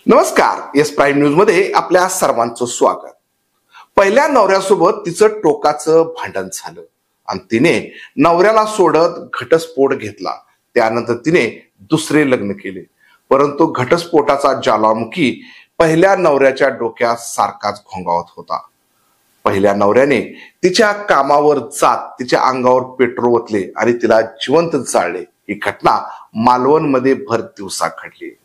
नमस्कार. S prime news मध्ये आपल्या सर्वांचं स्वागत. पहिल्या नवऱ्यासोबत तिचं टोकाचं भांडण झालं आणि तिने नवऱ्याला सोडत घटस्फोट घेतला. त्यानंतर तिने दुसरे लग्न केले, परंतु घटस्फोटाचा ज्वालामुखी पहिल्या नवऱ्याच्या डोक्यात सारखाच घोंगावत होता. पहिल्या नवऱ्याने तिच्या कामावर जात तिच्या अंगावर पेट्रोल ओतले आणि तिला जिवंत जाळले. ही घटना मालवण मध्ये भर दिवसा घडली.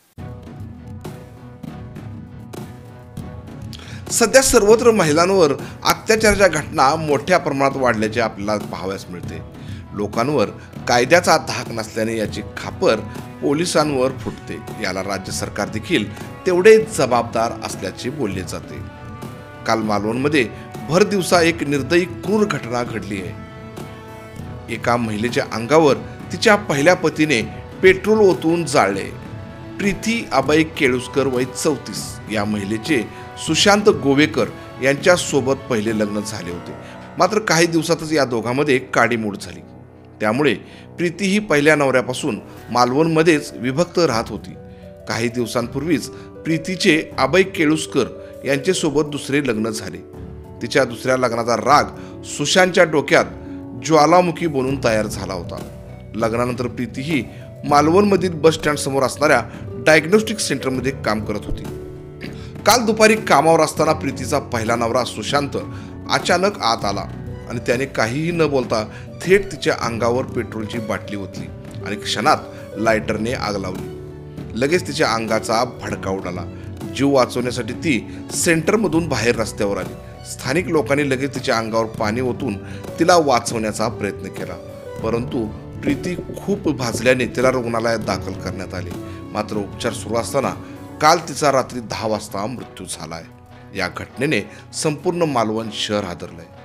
सध्या सर्वत्र महिलांवर अत्याचाराच्या घटना मोठ्या प्रमाणात वाढल्याचे आपल्याला पाहावयास मिळते. लोकांवर कायद्याचा धाक नसल्याने याची खापर पोलिसांवर फुटते. याला राज्य सरकार देखील तेवढे जबाबदार असल्याचे बोलले जाते. काल मालवणमध्ये भर दिवसा एक निर्दयी क्रूर घटना घडली आहे. एका महिलेच्या अंगावर तिच्या पहिल्या पतीने पेट्रोल ओतून जाळले. प्रीती अभय केळुसकर वय 34 या महिलेचे सुशांत गोवेकर यांच्या सोबत पहिले लग्न झाले होते. मात्र काही दिवसातच या दोघांमध्ये काडीमोड झाली. त्यामुळे प्रीती ही पहिल्या नवऱ्यापासून मालवणमध्येच विभक्त राहत होती. काही दिवसांपूर्वीच प्रीतीचे अभय केळुसकर यांच्यासोबत दुसरे लग्न झाले. तिच्या दुसऱ्या लग्नाचा राग सुशांतच्या डोक्यात ज्वालामुखी बनून तयार झाला होता. लग्नानंतर प्रीती ही मालवणमधील बस स्टँड समोर असणाऱ्या डायग्नोस्टिक सेंटरमध्ये काम करत होती. काल दुपारी कामावर असताना प्रीतीचा पहिला नवरा सुशांत अचानक आत आला आणि त्याने काहीही न बोलता थेट तिच्या अंगावर पेट्रोलची बाटली ओतली आणि क्षणात लायटरने आग लावली. लगेच तिच्या अंगाचा भडका उडाला. जीव वाचवण्यासाठी ती सेंटरमधून बाहेर रस्त्यावर आली. स्थानिक लोकांनी लगेच तिच्या अंगावर पाणी ओतून तिला वाचवण्याचा प्रयत्न केला, परंतु प्रीती खूप भाजल्याने तिला रुग्णालयात दाखल करण्यात आले. मात्र उपचार सुरू असताना काल तिचा रात्री 10 वाजता मृत्यू झालाय. या घटनेने संपूर्ण मालवण शहर हादरलंय.